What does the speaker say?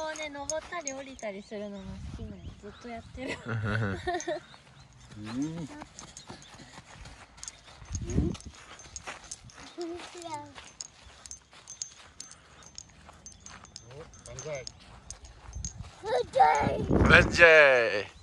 をね登ったり降りたりするのも好きなの。ずっとやってる。 Good day.